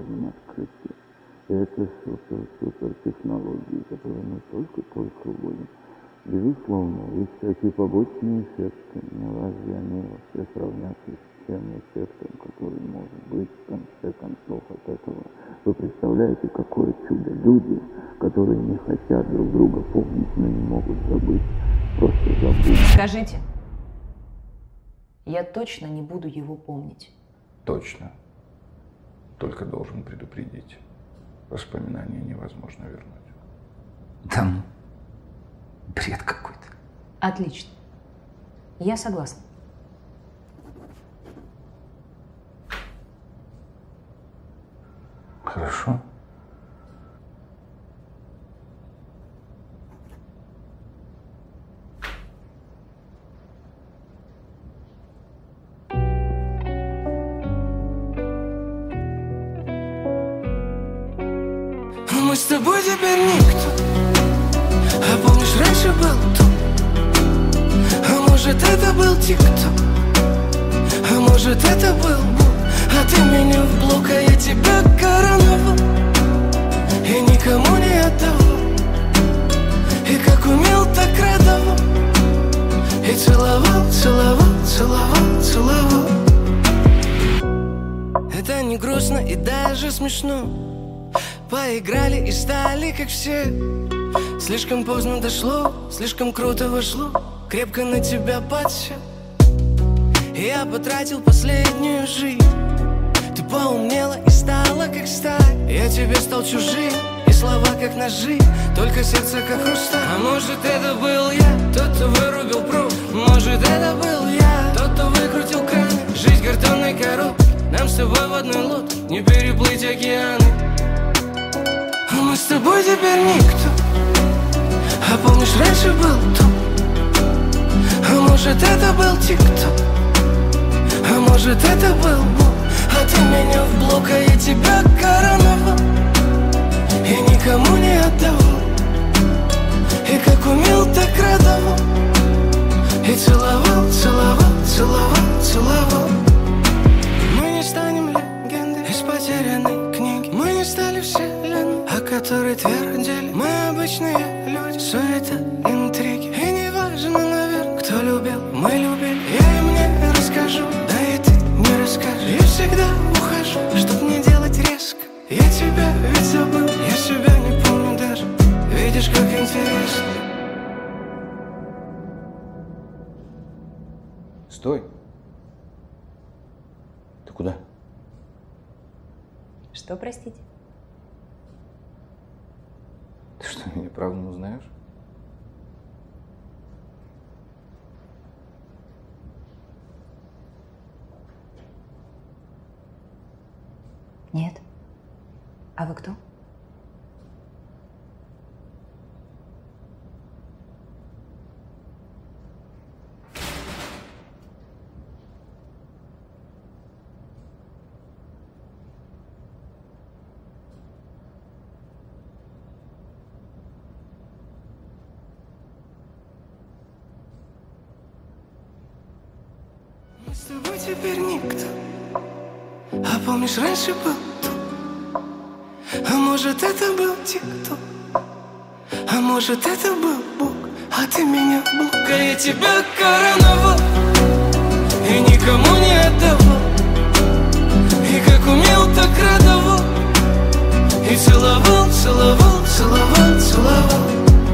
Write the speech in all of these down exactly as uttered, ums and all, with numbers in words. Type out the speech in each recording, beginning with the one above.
важном открытии. И это супер-супер технологии, которые мы только-только вводим. Безусловно, есть всякие побочные эффекты, но разве они вообще сравнятся с тем эффектом, который может быть в конце концов от этого? Вы представляете, какое чудо? Люди, которые не хотят друг друга помнить, но не могут забыть, просто забыть. Скажите, я точно не буду его помнить? Точно. Только должен предупредить. Воспоминания невозможно вернуть. Да ну, бред какой-то. Отлично. Я согласна. Хорошо. Мы с тобой теперь никто. А помнишь, раньше был тут? А может, это был тик-ток? А может, это был Бог? А ты меня в блок, а я тебя короновал и никому не отдавал. И как умел, так радовал. И целовал, целовал, целовал, целовал. Это не грустно и даже смешно. Поиграли и стали как все. Слишком поздно дошло, слишком круто вошло. Крепко на тебя подсел. И я потратил последнюю жизнь. Ты поумнела и стала как сталь. Я тебе стал чужим, и слова как ножи, только сердце как хрусталь. А может, это был я, тот, кто вырубил пруд. Может, это был я, тот, кто выкрутил кран. Жизнь картонной коробки, нам с тобой в одной лодке не переплыть океаны. А мы с тобой теперь никто. А помнишь, раньше был тут? А может, это был тик-ток? А может, это был Бог? А ты меня в блок, а я тебя короновал и никому не отдавал. И как умел, так радовал. И целовал, целовал, целовал, целовал. Мы не станем легендой из потерянной книги. Мы не стали вселенной, о которой твердили. Мы обычные люди, суета, интриги. И не важно, наверное, кто любил, мы любили. Я им не расскажу, да и ты не расскажешь. Я всегда ухожу, чтоб не делать резко. Я тебя ведь забыл, я себя не помню даже. Видишь, как интересно. Стой. Ты куда? Что, простите? Ты что, меня правда не узнаешь? Нет. А вы кто? Мы с тобой теперь никто. А помнишь, раньше был тут? А может, это был тик-ток? А может, это был Бог? А ты меня в блок, а я тебя короновал и никому не отдавал. И как умел, так радовал. И целовал, целовал, целовал, целовал.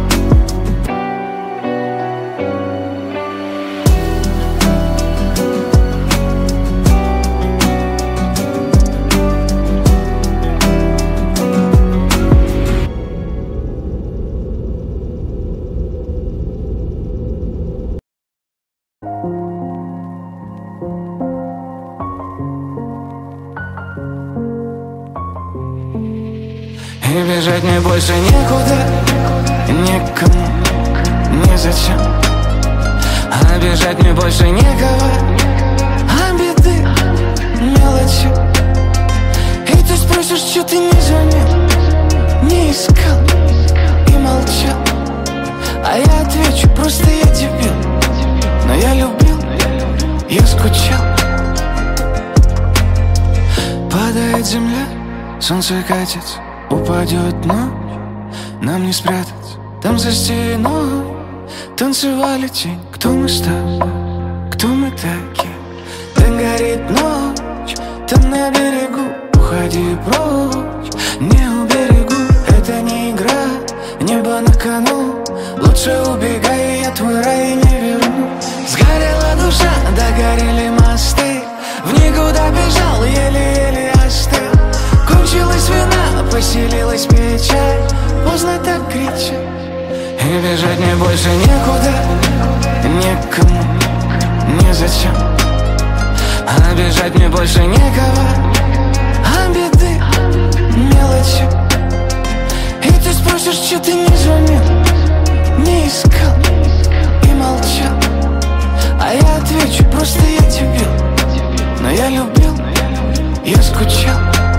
И бежать мне больше некуда, никому, ни зачем. А бежать мне больше некого, а беды, мелочи. И ты спросишь, что ты не звонил, не искал и молчал. А я отвечу, просто я дебил. Но я любил, я скучал. Падает земля, солнце катится, упадет ночь, нам не спрятаться. Там за стеной танцевали тень. Кто мы с тобой, кто мы такие? Там горит ночь, там на берегу. Уходи прочь, не уберегу. Это не игра, небо на кону. Лучше убегай, я твой рай не верну. Сгорела душа, догорели мосты. В никуда бежал, еле-еле остыл. Кончилась вина, поселилась печаль. Поздно так кричать, и бежать мне больше некуда, некому, незачем. А бежать мне больше некого, а беды мелочи. И ты спросишь, что ты не звонил, не искал и молчал. А я отвечу, просто я дебил. Но я любил, я скучал.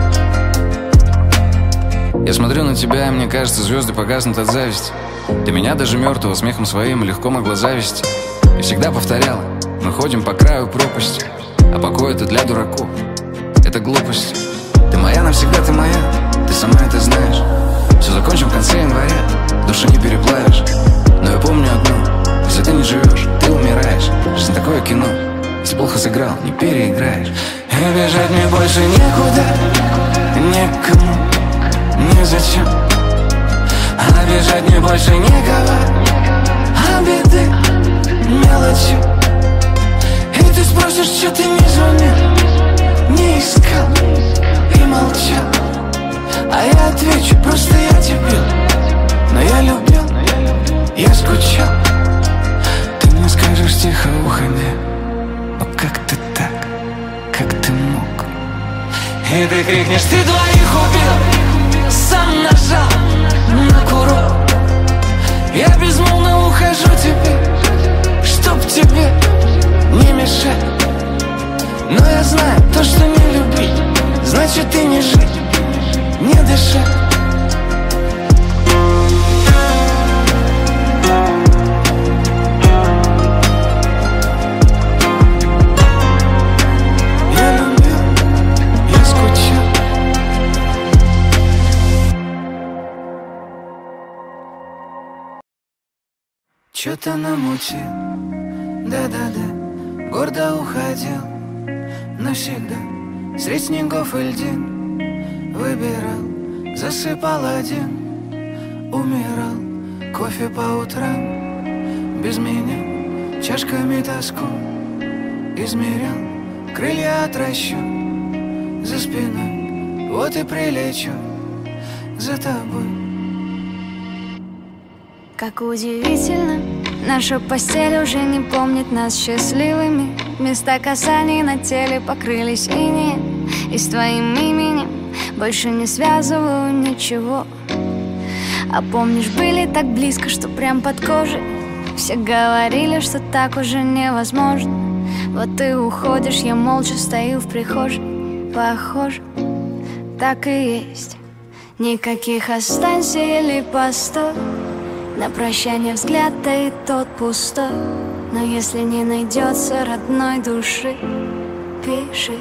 Я смотрю на тебя, и мне кажется, звезды погаснут от зависти. Ты меня даже мертвого смехом своим легко могла завести. И всегда повторяла: мы ходим по краю пропасти, а покой это для дураков, это глупость. Ты моя навсегда, ты моя, ты сама это знаешь. Все закончим в конце января, души не переплавишь. Но я помню одно: если ты не живешь, ты умираешь. Жизнь такое кино, если плохо сыграл, не переиграешь. И бежать мне больше некуда, некому, незачем. А бежать мне больше некого, а беды мелочи. И ты спросишь, что ты не звонил, не искал и молчал. А я отвечу, просто я дебил. Но я любил, я скучал. Ты мне скажешь тихо, уходи. Но как ты так, как ты мог? И ты крикнешь, ты двоих убил, сам нажал на курок. Я безмолвно ухожу теперь, чтоб тебе не мешать. Но я знаю, то, что не любить, значит и не жить, не дышать. Я любил, я скучал. Чё-то намутил, да-да-да, гордо уходил навсегда. Средь снегов и льдин выбирал, засыпал один, умирал. Кофе по утрам без меня, чашками тоску измерял. Крылья отращу за спиной, вот и прилечу за тобой. Как удивительно, наша постель уже не помнит нас счастливыми. Места касаний на теле покрылись инеем, и с твоим именем больше не связываю ничего. А помнишь, были так близко, что прям под кожей. Все говорили, что так уже невозможно. Вот ты уходишь, я молча стою в прихожей. Похоже, так и есть. Никаких останься или постой. На прощание взгляд, да и тот пустой. Но если не найдется родной души, пиши.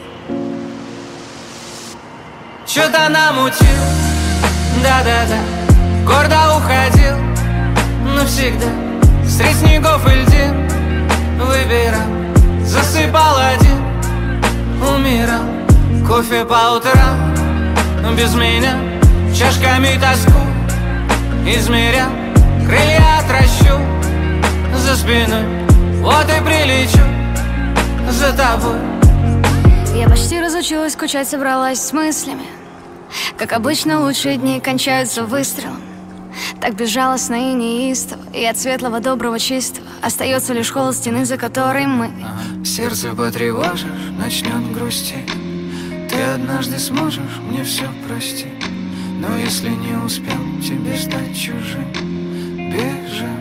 Чё-то намутил, да-да-да, гордо уходил навсегда. Средь снегов и льдин выбирал, засыпал один, умирал. Кофе по утрам без меня, чашками тоску измерял. Крылья отращу за спиной, вот и прилечу за тобой. Я почти разучилась скучать, собралась с мыслями. Как обычно, лучшие дни кончаются выстрелом. Так безжалостно и неистово, и от светлого, доброго, чистого остается лишь холод стены, за которой мы. Сердце потревожишь, начнет грустить. Ты однажды сможешь мне все простить. Но если не успел тебе стать чужим, бежим.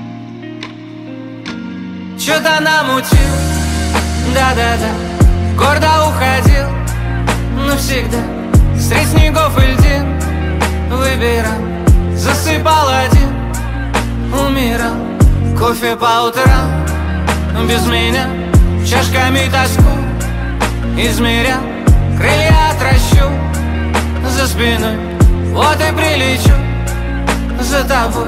Чё-то намутил, да-да-да, гордо уходил навсегда. Средь снегов и льдин выбирал, засыпал один, умирал. Кофе по утрам без меня, чашками тоску измерял. Крылья отращу за спиной. Вот и прилечу за тобой.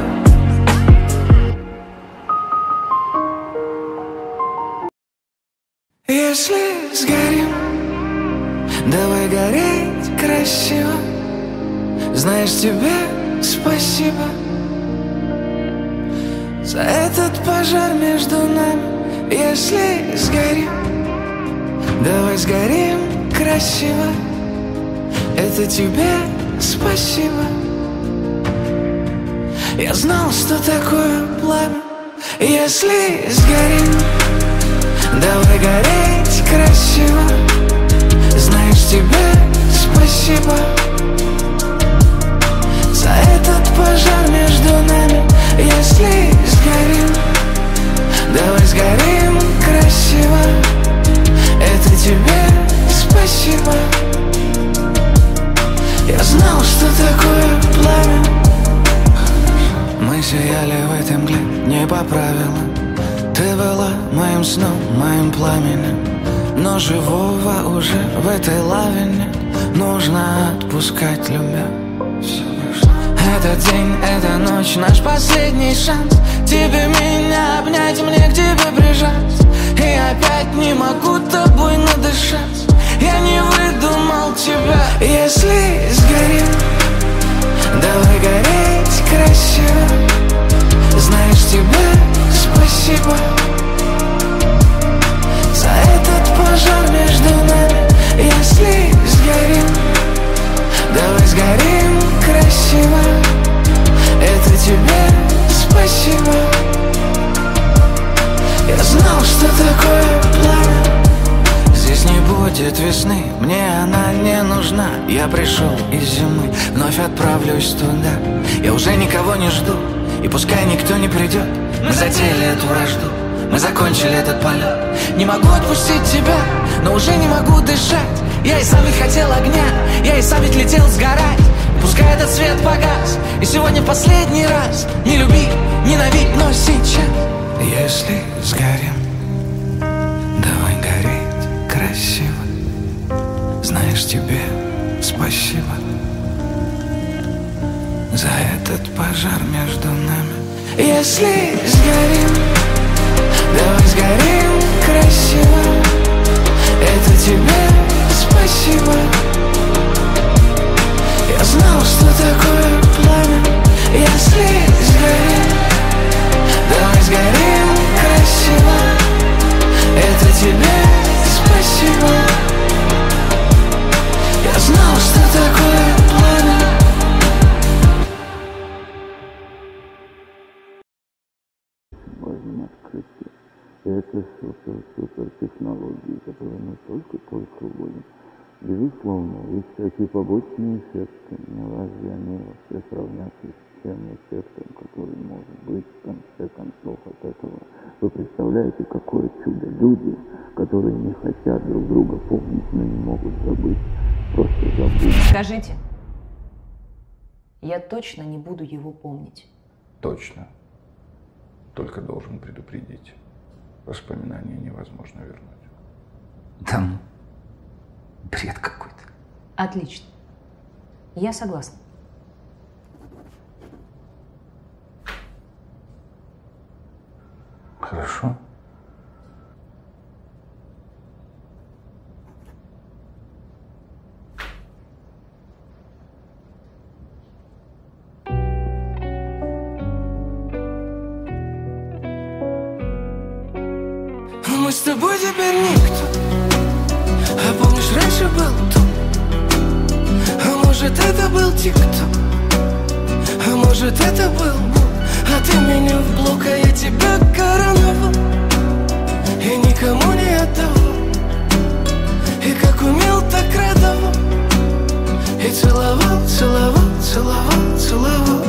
Если сгорим, давай гореть красиво. Знаешь, тебе спасибо за этот пожар между нами. Если сгорим, давай сгорим красиво. Это тебе спасибо. Я знал, что такое пламя. Если сгорим, давай гореть красиво. Знаешь, тебе спасибо за этот пожар между нами. Если сгорим, давай сгорим красиво. Это тебе спасибо. Я знал, что такое пламя. Мы сияли в этой мгле не по правилам. Ты была моим сном, моим пламенем. Но живого уже в этой лаве нет. Нужно отпускать, любя. Этот день, эта ночь, наш последний шанс. Тебе меня обнять, мне к тебе прижать. И опять не могу тобой надышать. Я не выдумал тебя. Если сгорим, давай гореть красиво. Знаешь, тебе спасибо за этот пожар между нами. Если сгорим, давай сгорим красиво. Это тебе спасибо. Я знал, что такое пламя. Здесь не будет весны, мне она не нужна. Я пришел из зимы, вновь отправлюсь туда. Я уже никого не жду, и пускай никто не придет. Мы затеяли эту вражду, мы закончили этот полет. Не могу отпустить тебя, но уже не могу дышать. Я и сам ведь хотел огня, я и сам ведь летел сгорать. Пускай этот свет погас, и сегодня последний раз. Не люби, ненавидь, но сейчас. Если сгорим, давай гореть красиво. Знаешь, тебе спасибо за этот пожар между нами. Если сгорим, давай сгорим красиво. Это тебе спасибо. Я знал, что такое пламя. Если сгорим, давай сгорим красиво. Это тебе спасибо. Я знал, что такое пламя. Можем открытие. Это супер-супер технологии, которые мы только-только вводим. Безусловно, есть всякие побочные эффекты, но разве они вообще сравнятся с тем эффектом, который может быть в конце концов от этого? Вы представляете, какое чудо? Люди, которые не хотят друг друга помнить, но не могут забыть, просто забыть. Скажите, я точно не буду его помнить? Точно. Только должен предупредить. Воспоминания невозможно вернуть. Да ну, бред какой-то. Отлично. Я согласна. Хорошо. Мы с тобой теперь никто. А помнишь, раньше был тут? А может, это был тик-ток? А может, это был Бог? А ты меня в блок, а я тебя короновал. И никому не отдавал. И как умел, так радовал. И целовал, целовал, целовал, целовал.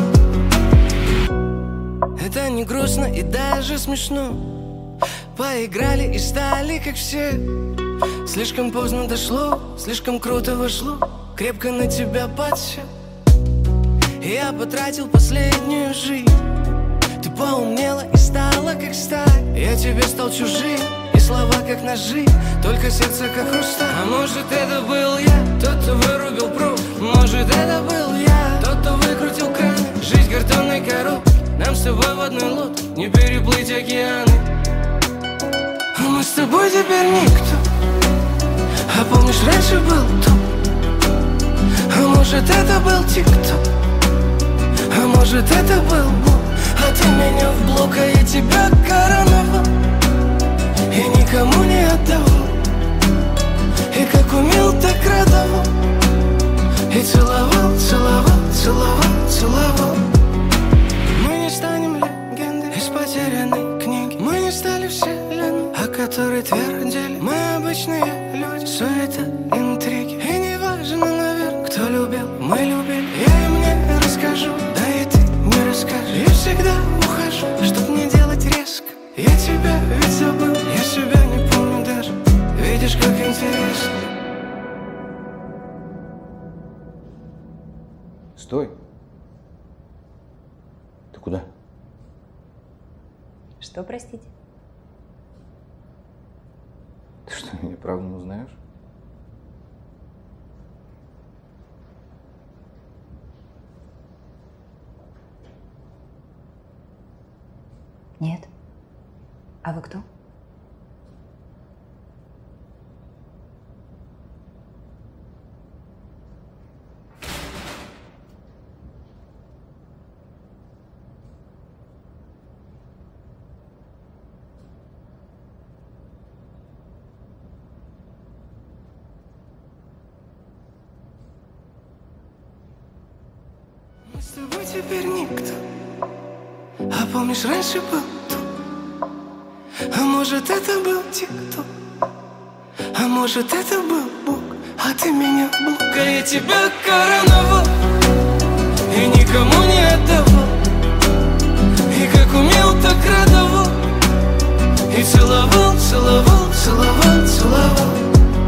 Это не грустно и даже смешно. Поиграли и стали как все. Слишком поздно дошло, слишком круто вошло. Крепко на тебя подсел. Я потратил последнюю жизнь. Ты поумнела и стала как сталь. Я тебе стал чужим и слова как ножи, только сердце как хрусталь. А может это был я, тот, кто вырубил пруд. Может это был я, тот, кто выкрутил краны. Жизнь картонной коробки, нам с тобой в одной лодке не переплыть океаны. А мы с тобой теперь никто. А помнишь, раньше был топ? А может это был тик-топ? А может это был Бог? А ты меня в блок, а я тебя короновал и никому не отдавал. И как умел, так радовал. И целовал, целовал, целовал, целовал. Мы не станем легендой из потерянной книги. Мы не стали вселенной, о которой твердили. Мы обычные люди, суета, интриги. И не важно, наверное, кто любил, мы любили. Я им не расскажу, да и ты не расскажешь. Я всегда ухожу, чтоб не делать резко. Я тебя ведь забыл, я себя не помню даже. Видишь, как интересно. Стой. Ты куда? Что, простите? Ты что, меня правда не узнаешь? Нет. А вы кто? Мы с тобой теперь никто. А помнишь, раньше был топ? А может это был тик-топ? А может это был Бог? А ты меня в блок, а я тебя короновал и никому не отдавал. И как умел, так радовал. И целовал, целовал, целовал, целовал.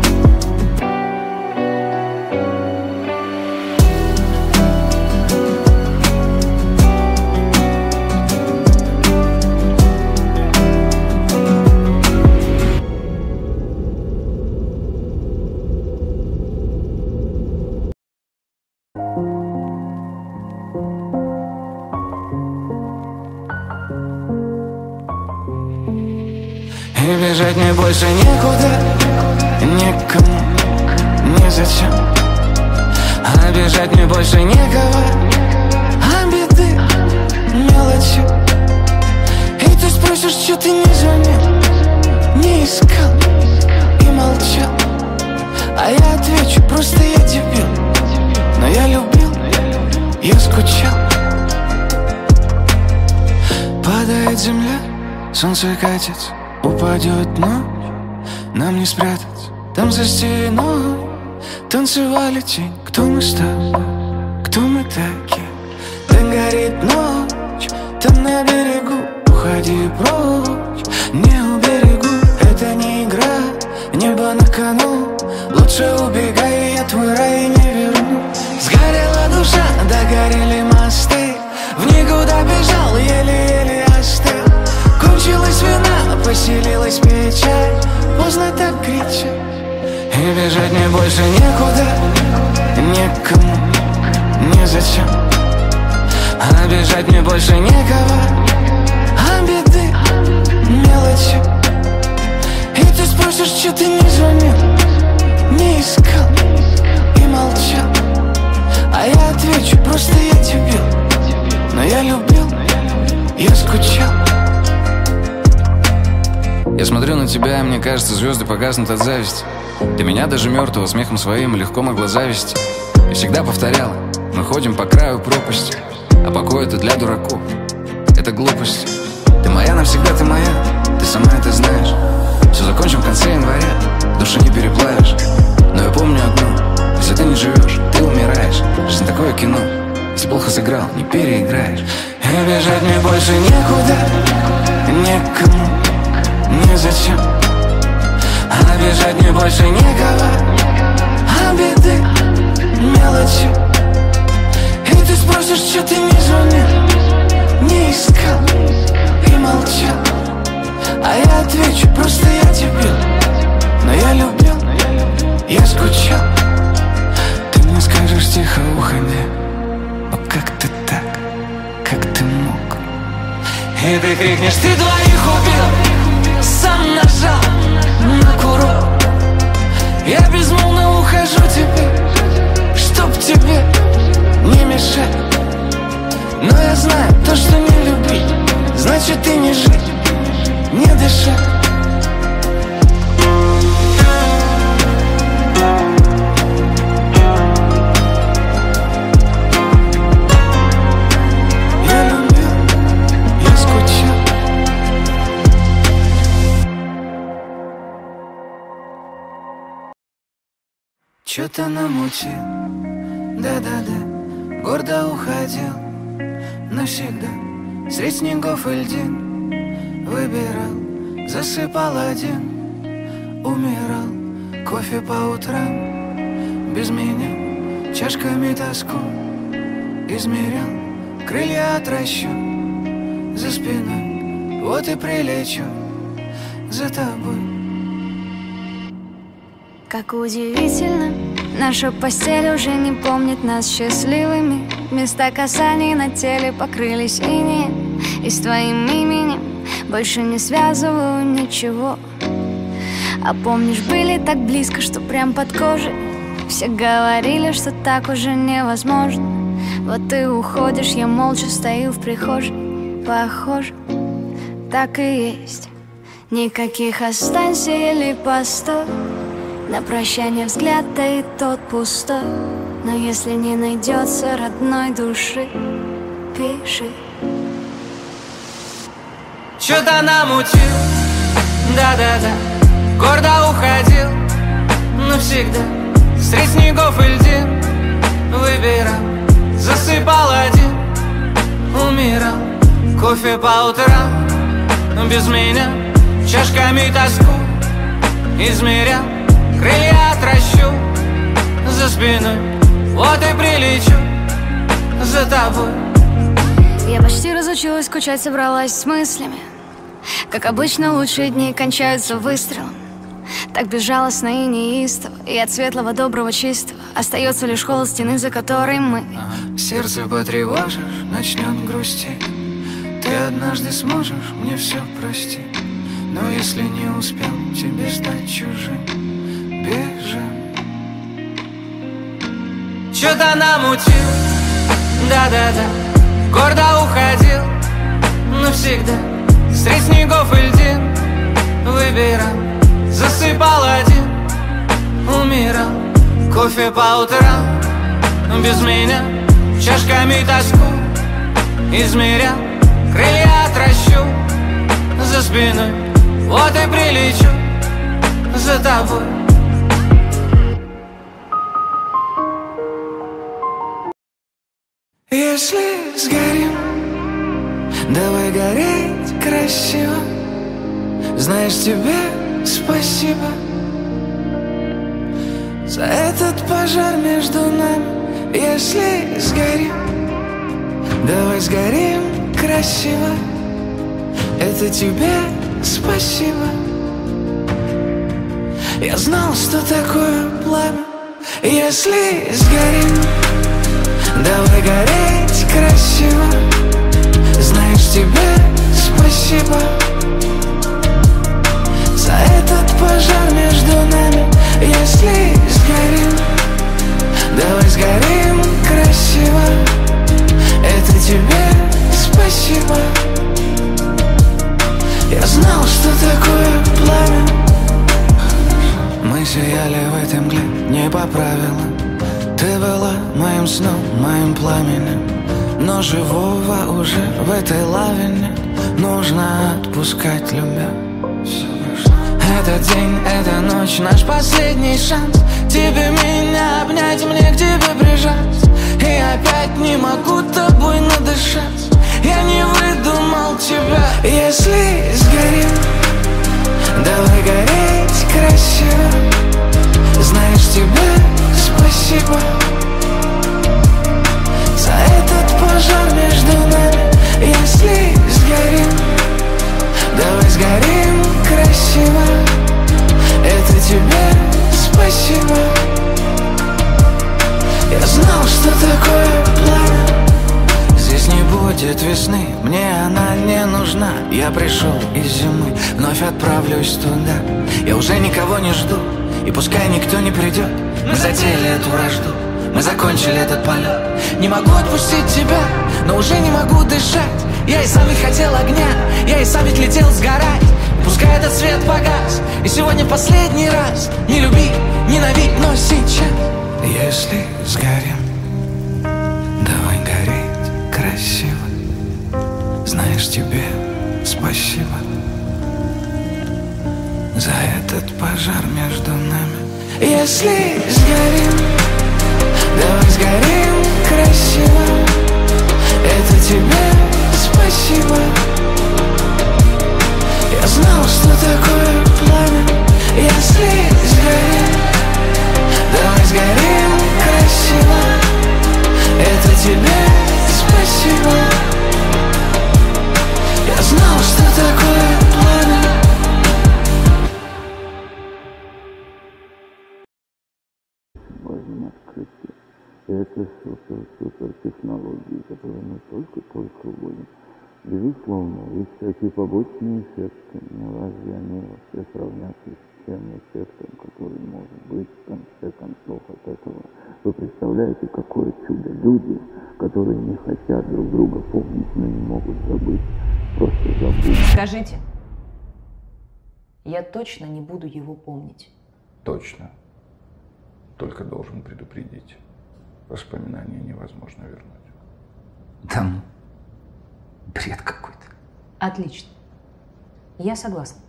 И бежать мне больше некуда, никому, незачем. А бежать мне больше некого, а беды, мелочи. И ты спросишь, что ты не звонил, не искал и молчал. А я отвечу, просто я дебил. Но я любил, я скучал. Падает земля, солнце катится. Упадет ночь, нам не спрятаться. Там за стеной танцевали тень. Кто мы с тобой, кто мы такие? Там горит ночь, там на берегу. Уходи прочь, не уберегу. Это не игра, небо на кону. Лучше убегай, я твой рай не верну. Сгорела душа, догорели мосты. В никуда бежал, еле-еле остыл. Кончилась вина, поселилась печаль. Поздно так кричать. И бежать мне больше некуда, никому, незачем. А бежать мне больше некого, а беды, мелочи. И ты спросишь, что ты не звонил, не искал и молчал. А я отвечу, просто я дебил. Но я любил, я скучал. Я смотрю на тебя, и мне кажется, звезды погаснут от зависти. Ты меня даже мертвого смехом своим легко могла зависти. И всегда повторяла, мы ходим по краю пропасти. А покой это для дураков, это глупость. Ты моя навсегда, ты моя, ты сама это знаешь. Все закончим в конце января, души не переплавишь. Но я помню одно, если ты не живешь, ты умираешь. Жизнь такое кино, если плохо сыграл, не переиграешь. И бежать мне больше некуда, никому, незачем. А бежать мне больше некого, а беды, мелочи. И ты спросишь, что ты не звонил, не искал и молчал. А я отвечу, просто я тебя И ты крикнешь: ты двоих убил, сам нажал на курок. Я безмолвно ухожу теперь, чтоб тебе не мешать. Но я знаю, то, что не любить, значит и не жить, не дышать. Я любил, я скучал. Чё-то намутил, да-да-да, гордо уходил навсегда. Средь снегов и льдин выбирал, засыпал один, умирал. Кофе по утрам без меня, чашками тоску измерял. Крылья отращу за спиной, вот и прилечу за тобой. Как удивительно, наша постель уже не помнит нас счастливыми. Места касаний на теле покрылись инеем, и с твоим именем больше не связываю ничего. А помнишь, были так близко, что прям под кожей. Все говорили, что так уже невозможно. Вот ты уходишь, я молча стою в прихожей. Похоже, так и есть. Никаких останься или постой. На прощание взгляд, да и тот пустой. Но если не найдется родной души, пиши. Чё-то намутил, да-да-да, гордо уходил навсегда. Средь снегов и льдин выбирал, засыпал один, умирал. Кофе по утрам без меня, чашками тоску измерял. Крылья отращу за спиной, вот и прилечу за тобой. Я почти разучилась скучать, собралась с мыслями. Как обычно, лучшие дни кончаются выстрелом. Так безжалостно и неистово, и от светлого, доброго, чистого остается лишь холод стены, за которой мы. Сердце потревожишь, начнет грустить. Ты однажды сможешь мне все простить. Но если не успел тебе стать чужим, бежим. Чё-то намутил, да-да-да, гордо уходил навсегда. Средь снегов и льдин выбирал, засыпал один, умирал. Кофе по утрам без меня, чашками тоску измерял. Крылья отращу за спиной, вот и прилечу за тобой. Если сгорим, давай гореть красиво. Знаешь, тебе спасибо за этот пожар между нами. Если сгорим, давай сгорим красиво. Это тебе спасибо. Я знал, что такое пламя. Если сгорим, давай гореть красиво. Знаешь, тебе спасибо за этот пожар между нами. Если сгорим, давай сгорим красиво. Это тебе спасибо. Я знал, что такое пламя. Мы сияли в этой мгле не по правилам. Ты была моим сном, моим пламенем. Но живого уже в этой лаве нет. Нужно отпускать, любя. Этот день, эта ночь, наш последний шанс. Тебе меня обнять, мне к тебе прижать. И опять не могу тобой надышать. Я не выдумал тебя. Если сгорим, давай гореть красиво. Знаешь, тебе спасибо за этот пожар между нами. Если сгорим, давай сгорим красиво. Это тебе спасибо. Я знал, что такое пламя. Здесь не будет Будет весны, мне она не нужна. Я пришел из зимы, вновь отправлюсь туда. Я уже никого не жду, и пускай никто не придет. Мы затеяли эту вражду, мы закончили этот полет. Не могу отпустить тебя, но уже не могу дышать. Я и сам ведь хотел огня, я и сам ведь летел сгорать. Пускай этот свет погас, и сегодня последний раз. Не люби, ненавидь, но сейчас. Если сгорим, давай гореть красиво. Знаешь, тебе спасибо за этот пожар между нами. Если сгорим, давай сгорим красиво. Это тебе спасибо. Я знал, что такое пламя. Если сгорим, давай сгорим красиво. Это тебе спасибо. Я знал, что такое пламя. Важным открытие. Это супер-супер технологии, которые мы только-только вводим. Безусловно, есть всякие побочные эффекты, но разве они вообще сравнятся с тем эффектом, который может быть в конце концов от этого? Вы представляете, какое чудо? Люди, которые не хотят друг друга помнить, но не могут забыть, просто забыть. Скажите, я точно не буду его помнить. Точно. Только должен предупредить. Воспоминания невозможно вернуть. Да ну, бред какой-то. Отлично. Я согласна.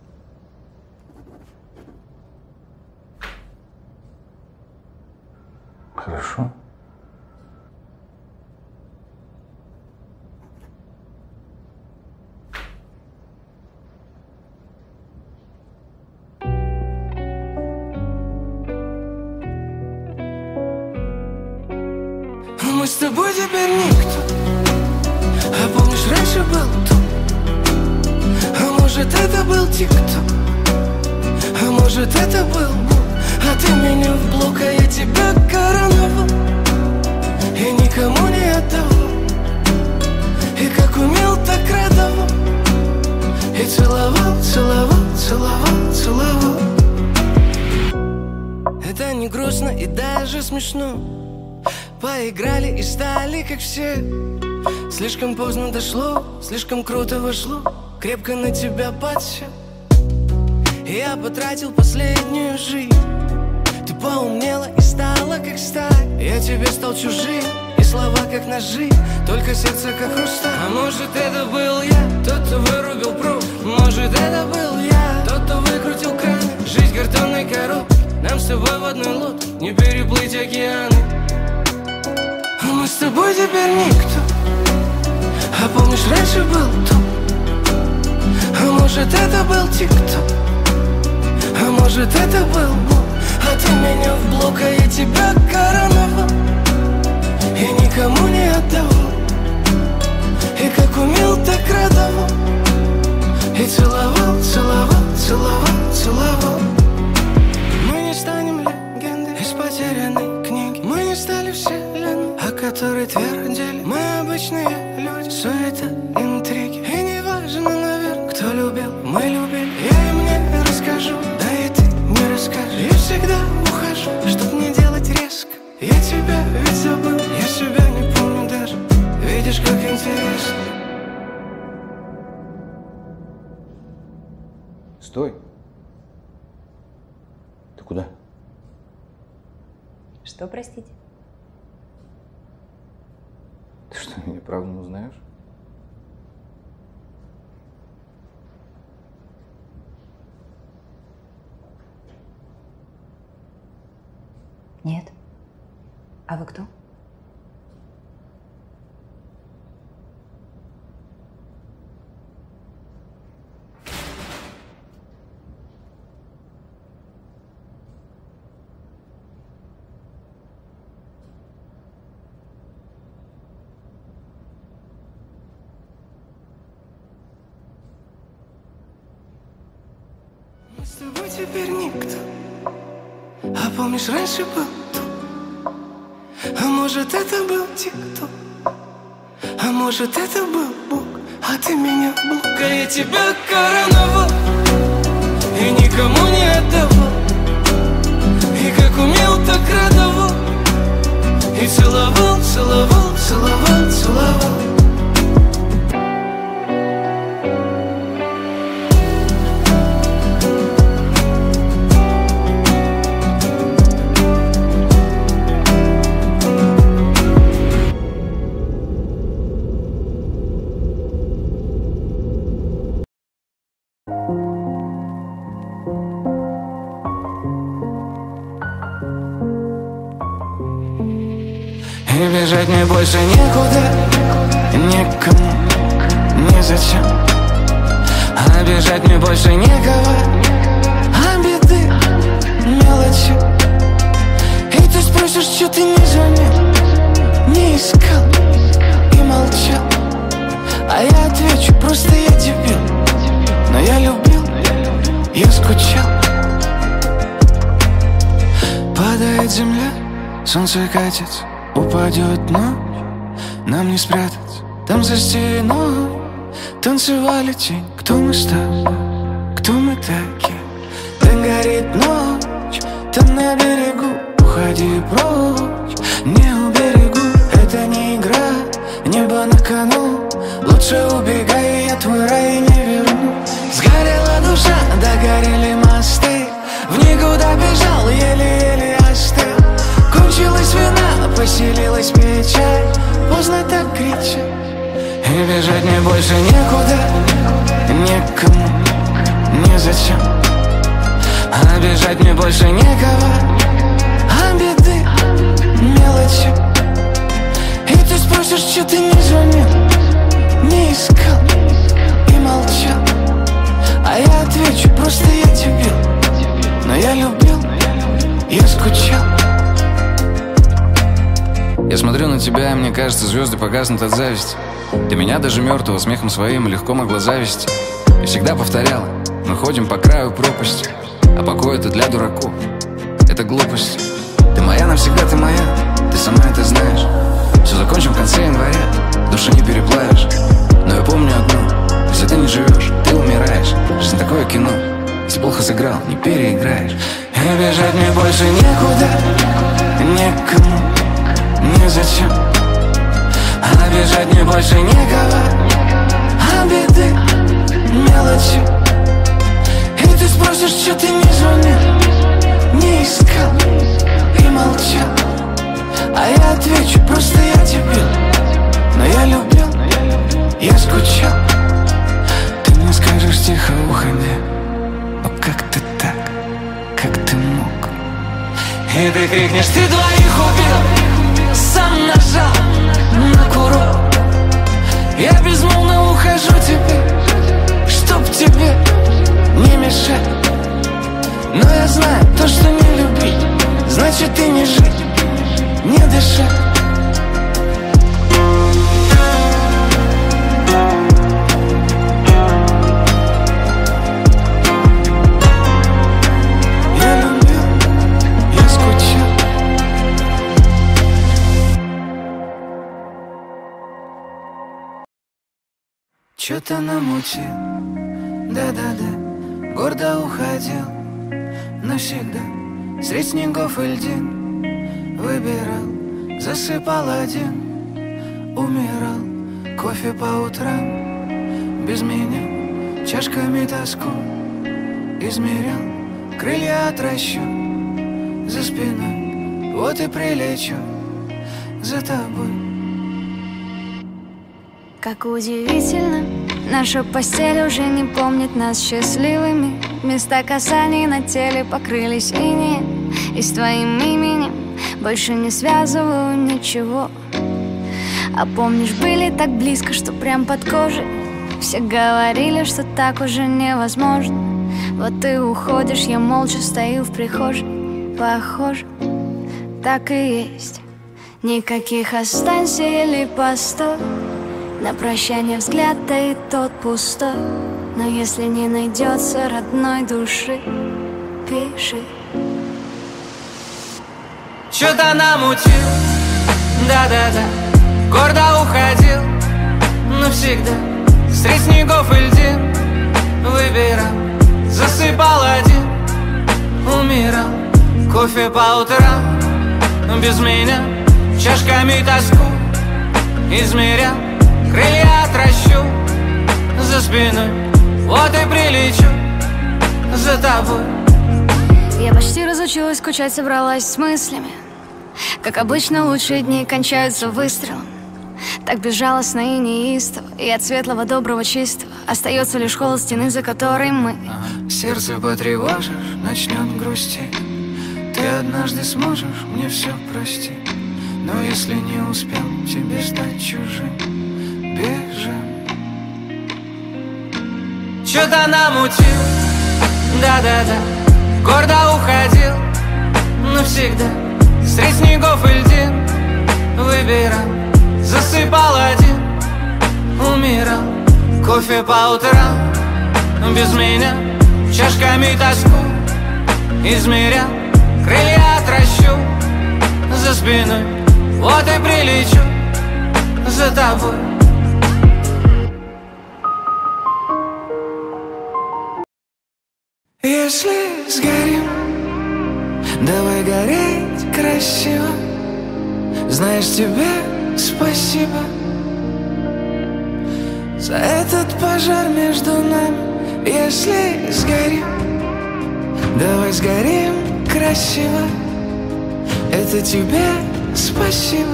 Хорошо. Мы с тобой теперь никто. А помнишь, раньше был тут? А может, это был тик-ток? А может, это был Бог? А ты меня в блок, а я тебя короновал. И никому не отдавал. И как умел, так радовал. И целовал, целовал, целовал, целовал. Это не грустно и даже смешно. Поиграли и стали как все. Слишком поздно дошло, слишком круто вошло. Крепко на тебя подсел. Я потратил последнюю жизнь. Ты поумнела и стала как сталь. Я тебе стал чужим, и слова как ножи, только сердце как хрусталь. А может, это был я, тот, кто вырубил пруд. Может, это был я, тот, кто выкрутил кран. Жизнь картонной коробки, нам с тобой в одной лодке не переплыть океаны. Мы с тобой теперь никто. А помнишь, раньше был тут? А может, это был тик-ток? А может, это был Бог? А ты меня в блок, а я тебя короновал. И никому не отдавал. И как умел, так радовал. И целовал, целовал, целовал, целовал. Мы не станем легендой из потерянной книги. Мы не стали вселенной, о которой твердили. Мы обычные люди, суета, интриги. И не важно, наверное, кто любил, мы любили. Я им не расскажу, да и ты не расскажешь. Я всегда ухожу, чтоб не делать резко. Я тебя ведь забыл, я себя не помню даже. Видишь, как интересно. Стой. Ты куда? Что, простите? Ты что, меня правда не узнаешь? Нет. А вы кто? Мы с тобой теперь никто. А помнишь, раньше был тут? А может, это был тик-ток? А может это был Бог, а ты меня Бог. А я тебя короновал и никому не отдавал, и как умел, так радовал, и целовал, целовал, целовал, целовал. И бежать мне больше некуда, никому, незачем. А бежать мне больше некого, а беды, мелочи. И ты спросишь, что ты не звонил, не искал и молчал. А я отвечу, просто я дебил. Но я любил, я скучал. Падает земля, солнце катится, упадет ночь, нам не спрятать. Там за стеной танцевали тень. Кто мы с тобой, кто мы такие? Там горит ночь, там на берегу. Уходи прочь, не уберегу. Это не игра, небо на кону. Лучше убегай, я твой рай не верну. Сгорела душа, догорели мосты. В никуда бежал, еле-еле остыл. Кончилась вина, поселилась печаль. Поздно так кричать. И бежать мне больше некуда, никому, незачем. А бежать мне больше некого, а беды, мелочи. И ты спросишь, что ты не звонил, не искал и молчал. А я отвечу, просто я дебил. Но я любил, я скучал. Я смотрю на тебя, и мне кажется, звезды погаснут от зависти. Ты меня даже мертвого смехом своим легко могла зависти. И всегда повторяла, мы ходим по краю пропасти. А покой это для дураков, это глупость. Ты моя навсегда, ты моя, ты сама это знаешь. Все закончим в конце января, души не переплавишь. Но я помню одно, если ты не живешь, ты умираешь. Жизнь такое кино, если плохо сыграл, не переиграешь. И бежать мне больше некуда, никому, незачем. А бежать мне больше некого, а беды, мелочи. И ты спросишь, что ты не звонил, не искал и молчал. А я отвечу, просто я дебил. Но я любил, я скучал. Ты мне скажешь тихо, уходи. Но как ты так, как ты мог? И ты крикнешь, ты двоих убил, сам нажал на курок. Я безмолвно ухожу теперь, чтоб тебе не мешать. Но я знаю, то, что не любить, значит и не жить, не дышать. Я любил, я скучал. Чё-то намутил, да-да-да, гордо уходил навсегда. Средь снегов и льдин выбирал, засыпал один, умирал. Кофе по утрам без меня, чашками тоску измерял. Крылья отращу за спиной, вот и прилечу за тобой. Как удивительно, наша постель уже не помнит нас счастливыми. Места касаний на теле покрылись инеем, и с твоим именем больше не связываю ничего. А помнишь, были так близко, что прям под кожей. Все говорили, что так уже невозможно. Вот ты уходишь, я молча стою в прихожей. Похоже, так и есть. Никаких останься или постой. На прощание взгляд, да и тот пустой. Но если не найдется родной души, пиши. Чё-то намутил, да-да-да, гордо уходил Навсегда средь снегов и льдин выбирал, засыпал один, умирал. Кофе по утрам без меня, чашками тоску измерял. Крылья отращу за спиной, вот и прилечу за тобой. Я почти разучилась скучать, собралась с мыслями. Как обычно, лучшие дни кончаются выстрелом. Так безжалостно и неистово, и от светлого, доброго, чистого остается лишь холод стены, за которой мы. Сердце потревожишь, начнет грустить. Ты однажды сможешь мне все простить. Но если не успел тебе стать чужим, бежим. Чё-то намутил, да-да-да, гордо уходил навсегда. Средь снегов и льдин выбирал, засыпал один, умирал. Кофе по утрам без меня, чашками тоску измерял. Крылья отращу за спиной, вот и прилечу за тобой. Если сгорим, давай гореть красиво. Знаешь, тебе спасибо за этот пожар между нами. Если сгорим, давай сгорим красиво. Это тебе спасибо.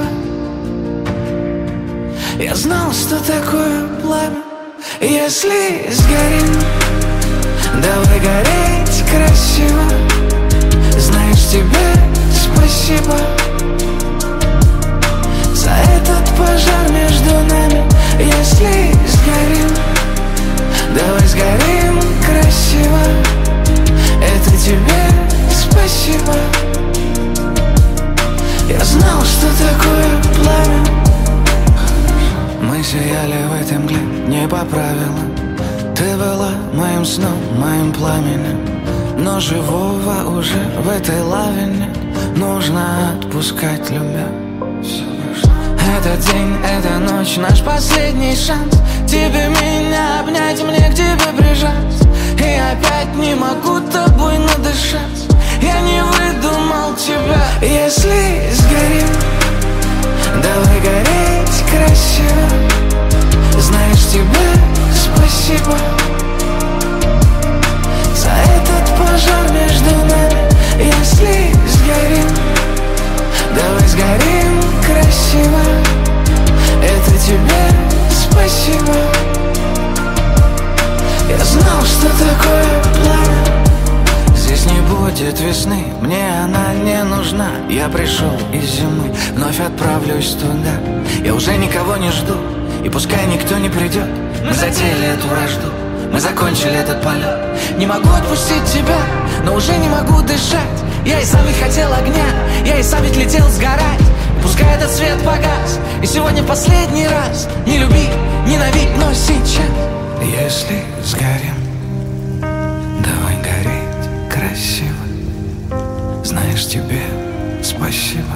Я знал, что такое пламя. Если сгорим, давай гореть красиво. Знаешь, тебе спасибо за этот пожар между нами. Если сгорим, давай сгорим красиво. Это тебе спасибо. Я знал, что такое пламя. Мы сияли в этой мгле не по правилам. Ты была моим сном, моим пламенем. Но живого уже в этой лаве нет. Нужно отпускать, любя. Этот день, эта ночь, наш последний шанс. Тебе меня обнять, мне к тебе прижать. И опять не могу тобой надышать. Я не выдумал тебя. Если сгорим, давай гореть красиво. Знаешь, тебе спасибо за этот пожар между нами. Если сгорим, давай сгорим красиво. Это тебе спасибо. Я знал, что такое пламя. Здесь не будет весны, мне она не нужна. Я пришел из зимы, вновь отправлюсь туда. Я уже никого не жду, и пускай никто не придет. Мы затеяли эту вражду, мы закончили этот полет. Не могу отпустить тебя, но уже не могу дышать. Я и сам ведь хотел огня, я и сам ведь летел сгорать. И пускай этот свет погас, и сегодня последний раз. Не люби, ненавидь, но сейчас. Если сгорим, давай гореть красиво. Знаешь, тебе спасибо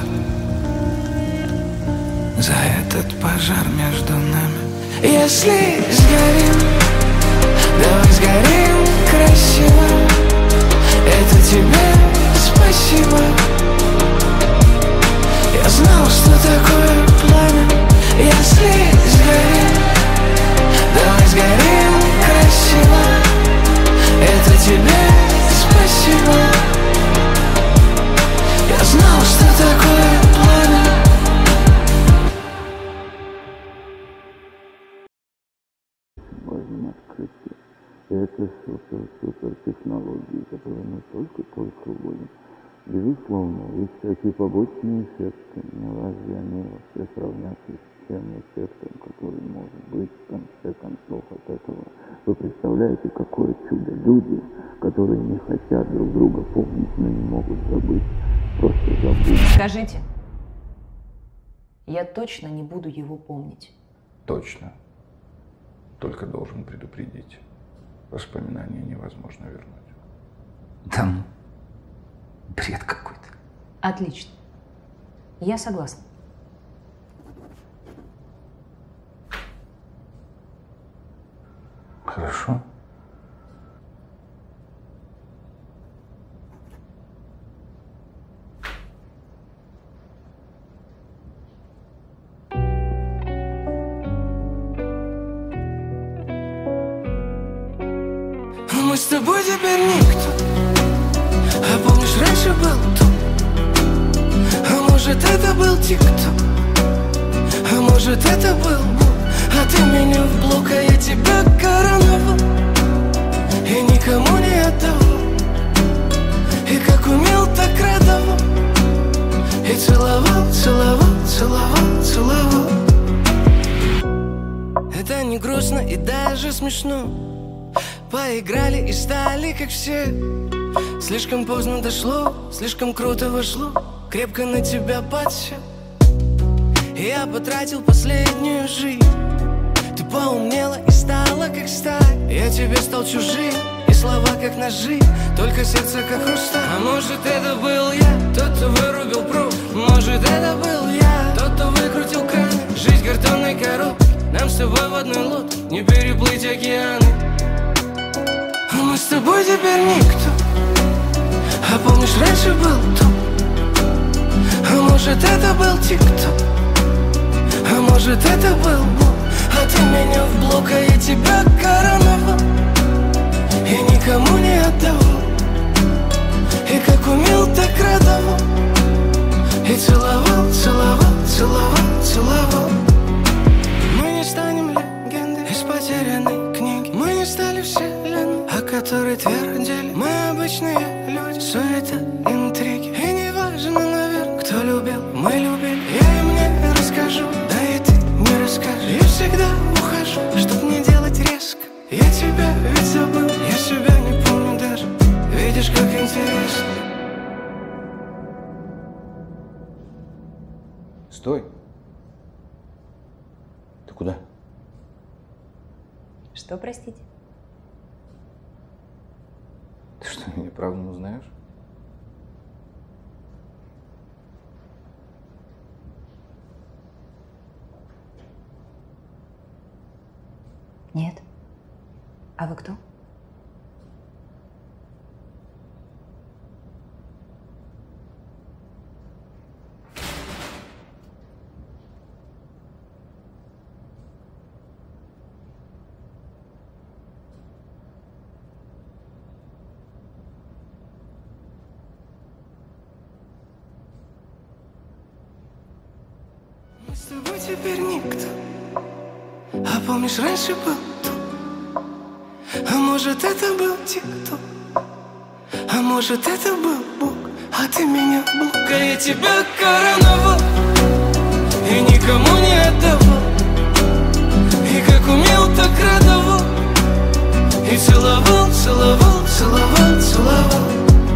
за этот пожар между нами. Если сгорим, давай сгорим красиво. Это тебе спасибо. Я знал, что такое пламя. Если сгорим, давай сгорим красиво. Это тебе спасибо. Я знал, что такое пламя. Можем открытие. Это супер-супер технологии, которые мы только-только вводим. Безусловно, есть всякие побочные эффекты, но разве они вообще сравнятся с тем эффектом, который может быть в конце концов от этого? Вы представляете, какое чудо? Люди, которые не хотят друг друга помнить, но не могут забыть, просто забыть. Скажите, я точно не буду его помнить? Точно. Только должен предупредить. Воспоминания невозможно вернуть. Да ну, бред какой-то. Отлично. Я согласна. Хорошо. Мы с тобой теперь никто. А помнишь, раньше был тут? А может, это был тик-ток? А может, это был Бог? А ты меня в блок, а я тебя короновал и никому не отдавал. И как умел, так радовал. И целовал, целовал, целовал, целовал. Это не грустно и даже смешно. Поиграли и стали как все. Слишком поздно дошло, слишком круто вошло. Крепко на тебя подсел. И я потратил последнюю жизнь. Ты поумнела и стала как сталь. Я тебе стал чужим, и слова как ножи, только сердце как хрусталь. А может, это был я, тот, кто вырубил пруд. Может, это был я, тот, кто выкрутил кран. Жизнь картонной коробки, нам с тобой в одной лодке не переплыть океаны. А мы с тобой теперь никто. А помнишь, раньше был тут? А может, это был тик-ток? А может, это был Бог? А ты меня в блок, а я тебя короновал и никому не отдавал. И как умел, так радовал. И целовал, целовал, целовал, целовал. Мы не станем легендой из потерянной книги. Мы не стали вселенной, о которой твердили. Мы обычные люди, суета, интриги. И не важно, наверное, кто любил, мы любили. Я им не расскажу, да и ты не расскажешь. Я всегда ухожу, чтоб не делать резко. Я тебя ведь забыл, я себя не помню даже. Видишь, как интересно. Стой. Ты куда? Что, простите? Ты что, меня правда не узнаешь? Нет. А вы кто? Мы с тобой теперь никто. А помнишь, раньше был тут? А может, это был тик-ток? А может, это был Бог? А ты меня в блок, а я тебя короновал и никому не отдавал. И как умел, так радовал. И целовал, целовал, целовал, целовал.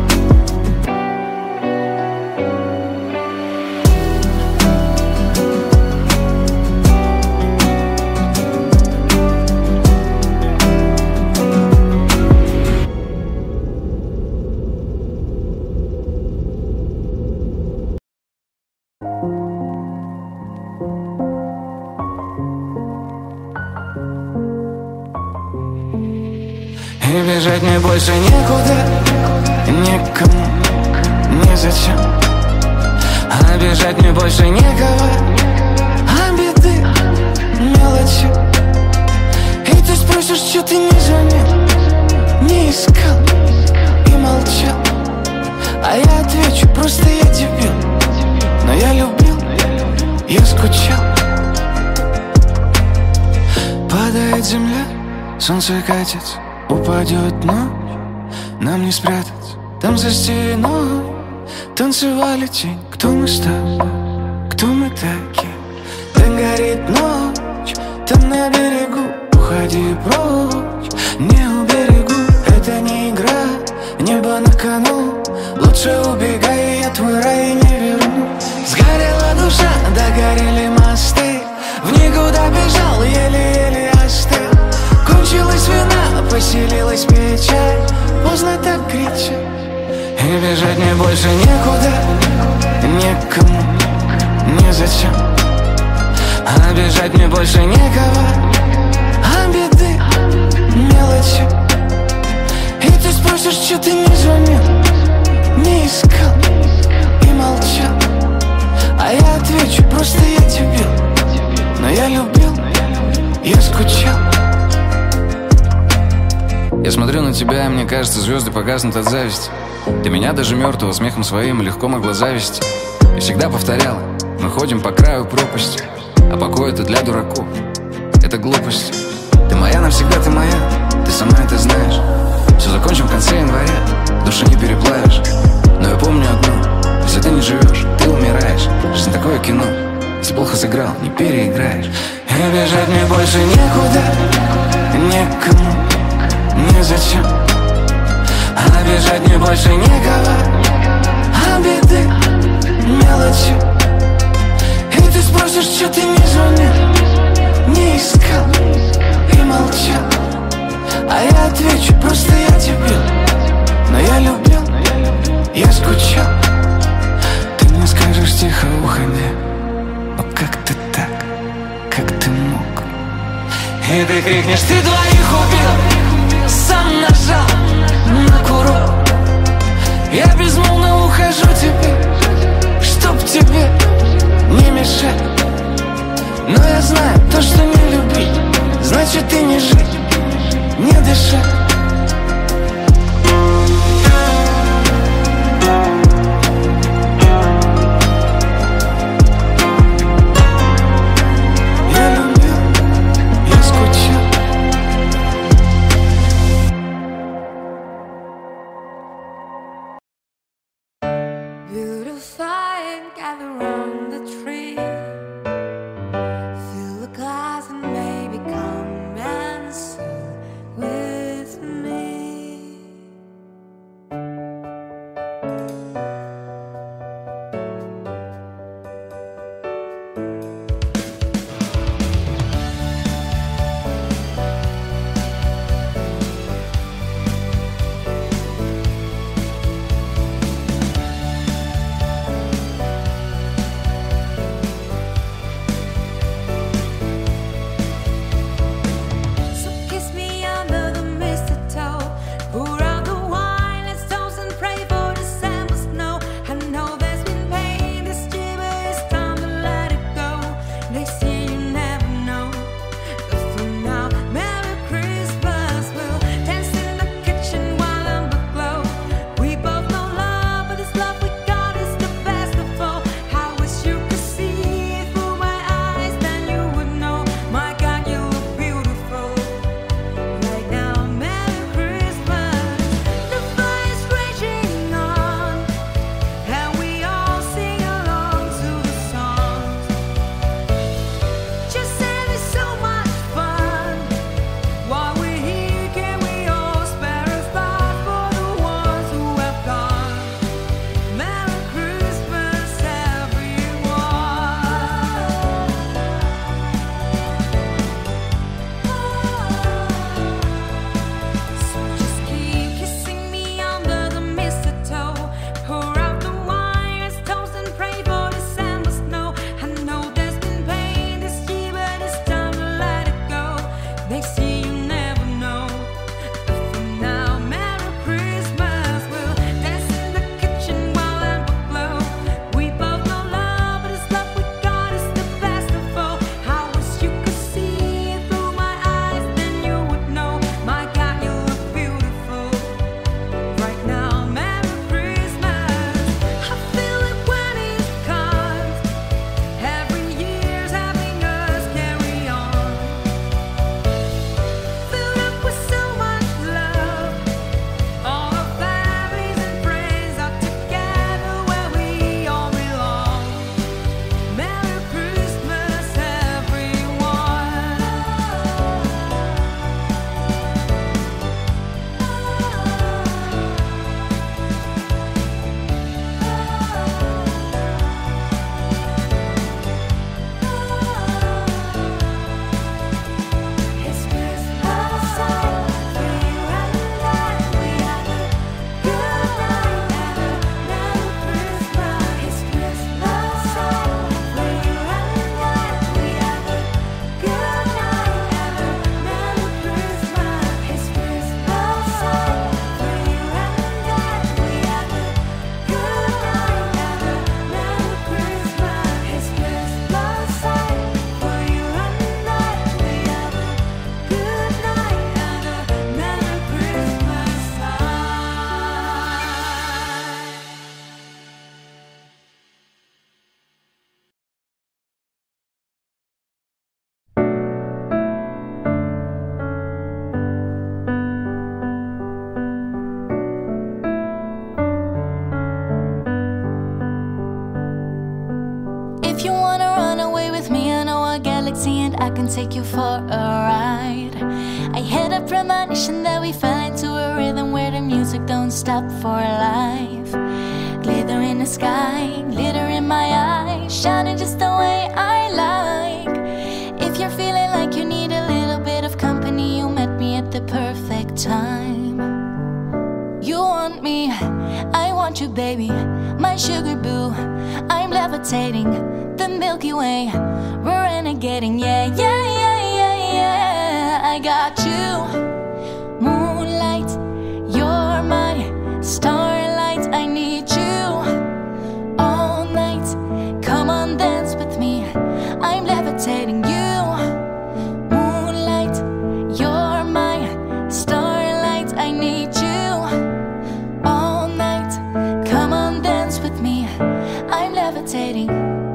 И бежать мне больше некуда, никому, незачем. А бежать мне больше некого, а беды, мелочи. И ты спросишь, что ты не звонил, не искал и молчал. А я отвечу, просто я дебил. Но я любил, я скучал. Падает земля, солнце катится. Упадет ночь, нам не спрятаться. Там за стеной танцевали тень. Кто мы с тобой, кто мы такие? Там горит ночь, там на берегу. Уходи прочь, не уберегу. Это не игра, небо на кону. Лучше убегай, я твой рай не верну. Сгорела душа, догорели мосты. В никуда бежал, еле-еле остыл. Кончилась вина, поселилась печаль. Поздно так кричать. И бежать мне больше некуда, никому, незачем. А бежать мне больше некого, а беды мелочи. И ты спросишь, что ты не звонил, не искал и молчал. А я отвечу, просто я дебил. Но я любил, я скучал. Я смотрю на тебя, и мне кажется, звезды погаснут от зависти. Ты меня даже мертвого смехом своим легко могла зависти. И всегда повторяла: мы ходим по краю пропасти, а покой это для дураков, это глупость. Ты моя навсегда, ты моя, ты сама это знаешь. Все закончим в конце января, души не переплавишь. Но я помню одно: если ты не живешь, ты умираешь. Жизнь такое кино, если плохо сыграл, не переиграешь. И бежать мне больше некуда, некому, незачем. А бежать мне больше некого, а беды, мелочи. И ты спросишь, что ты не звонил, не искал и молчал. А я отвечу, просто я дебил. Но я любил, я скучал. Ты мне скажешь тихо, уходи, но как ты так, как ты мог? И ты крикнешь, ты двоих убил, сам нажал на курок. Я безмолвно ухожу теперь, чтоб тебе не мешать. Но я знаю, то, что не любить, значит и не жить, не дышать. Fill the glass and maybe come and sing with me and I can take you for a ride. I had a premonition that we fell into a rhythm where the music don't stop for life. Glitter in the sky, glitter in my eyes, shining just the way I like. If you're feeling like you need a little bit of company, you met me at the perfect time. You want me, I want you, baby, my sugar boo. I'm levitating the Milky Way, we're renegading, yeah, yeah, yeah, yeah, yeah. I got you, moonlight, you're my starlight. I need you all night, come on, dance with me. I'm levitating you, moonlight, you're my starlight. I need you all night, come on, dance with me. I'm levitating.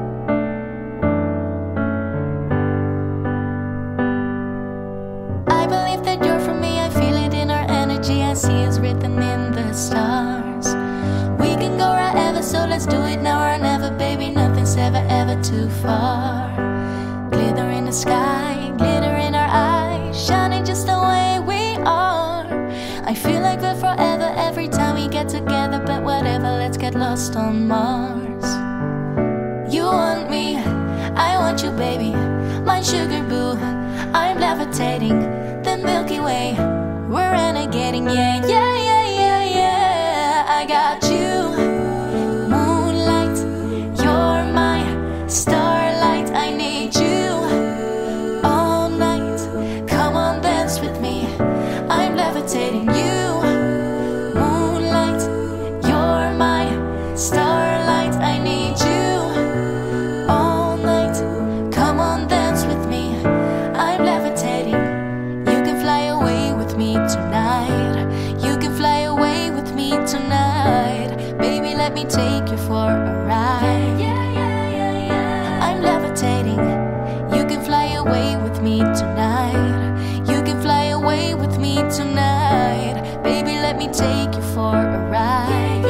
I believe that you're for me, I feel it in our energy, I see it's written in the stars. We can go wherever, so let's do it now or never, baby, nothing's ever, ever too far. Glitter in the sky, glitter in our eyes, shining just the way we are. I feel like we're forever every time we get together, but whatever, let's get lost on Mars. You want me, I want you, baby, my sugar boo. I'm levitating the Milky Way, we're renegading, yeah, yeah, yeah, yeah, yeah. I got you, moonlight, you're my starlight. I need you all night, come on, dance with me. I'm levitating you, moonlight, you're my starlight. I need you all night, come on, dance with me. I'm levitating. You can fly away with me tonight, you can fly away with me tonight. Baby, let me take you for a ride. I'm levitating. You can fly away with me tonight, you can fly away with me tonight. Baby, let me take you for a ride.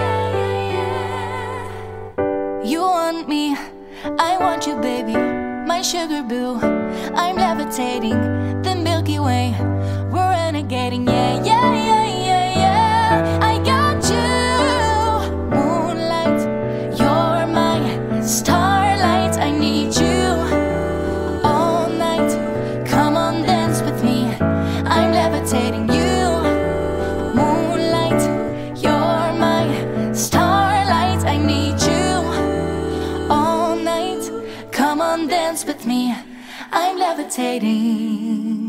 You want me, I want you, baby, my sugar boo. I'm levitating the Milky Way, we're renegading, yeah, yeah, yeah, yeah, yeah. I got you, moonlight, you're my starlight. I need you all night, come on, dance with me. I'm levitating you, moonlight, you're my starlight. I need you all night, come on, dance with me. I'm levitating.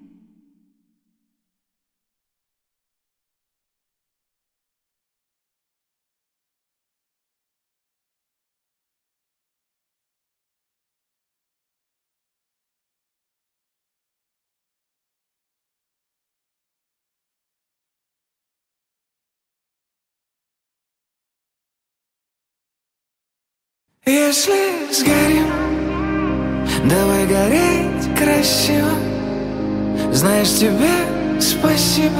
Если сгорим, давай гореть красиво. Знаешь, тебе спасибо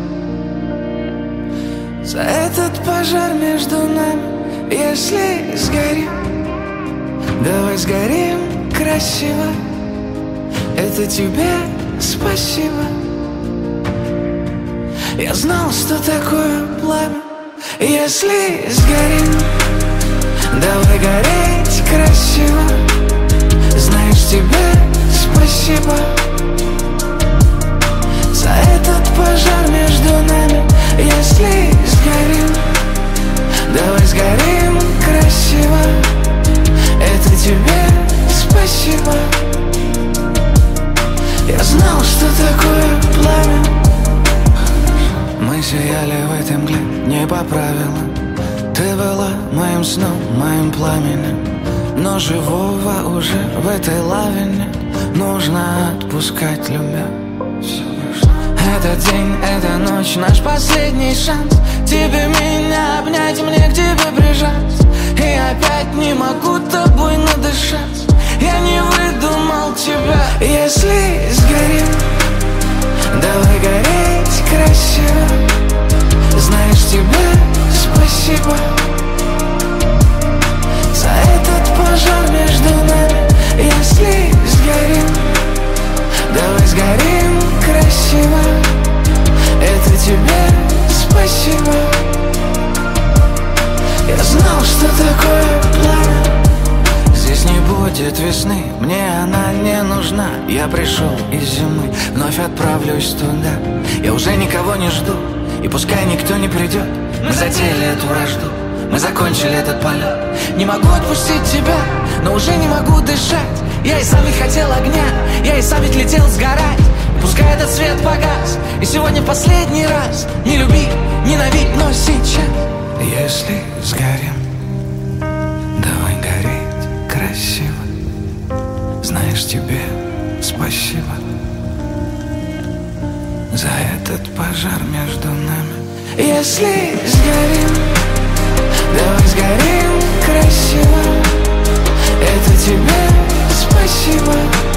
за этот пожар между нами. Если сгорим, давай сгорим красиво. Это тебе спасибо. Я знал, что такое пламя. Если сгорим, давай гореть красиво. Знаешь, тебе спасибо за этот пожар между нами. Если сгорим, давай сгорим красиво. Это тебе спасибо. Я знал, что такое пламя. Мы сияли в этой мгле не по правилам. Ты была моим сном, моим пламенем, но живого уже в этой лаве нет. Нужно отпускать, любя. Этот день, эта ночь, наш последний шанс. Тебе меня обнять, мне к тебе прижаться. И опять не могу тобой надышаться. Я не выдумал тебя. Если сгорим, давай гореть красиво. Знаешь, тебе спасибо за этот пожар между нами. Если сгорим, весна, я пришел из зимы, вновь отправлюсь туда. Я уже никого не жду, и пускай никто не придет. Мы затеяли эту вражду, мы закончили этот полет. Не могу отпустить тебя, но уже не могу дышать. Я и сам ведь хотел огня, я и сам ведь летел сгорать. И пускай этот свет погас, и сегодня последний раз. Не люби, ненавидь, но сейчас. Если сгорим, давай гореть красиво. Знаешь, тебе спасибо за этот пожар между нами. Если сгорим, давай сгорим красиво. Это тебе спасибо